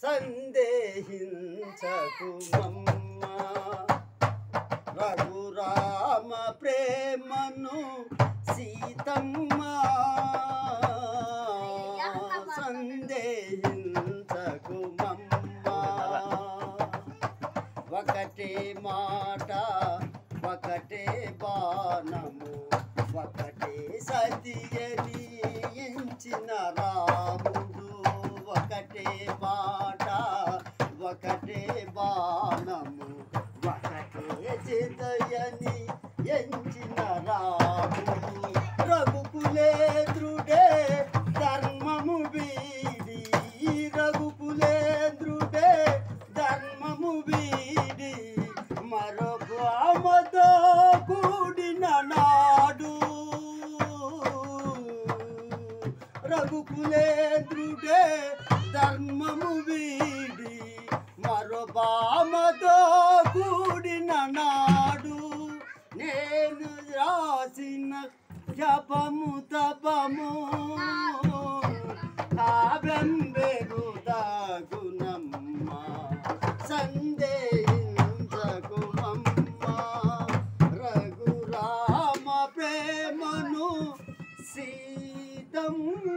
సందేహించకుమమ్మ రఘురామ ప్రేమను సీతమ్మ సందేహించకుమమ్మ ఒకటే మాట ఒకటే బాణము ఒకటే సతియని ఎంచిన రాముడు ఒకటే మాట ఒకటే బాణము ఒకటే చితయని ఎంచిన రాముడు రఘుకులేంద్రుడే ధర్మము వీడి రఘుకులేంద్రుడే ధర్మము వీడి మరో ఆమతో కూడిన నాడు రఘుకులేంద్రుడే ధర్మము వీడి మరో బామతో కూడిన నాడు నేను రాసిన జపము తపము కావ్యంబెరుదాగునమ్మ సందేహించకుమమ్మ రఘురామ ప్రేమను సీతమ్మ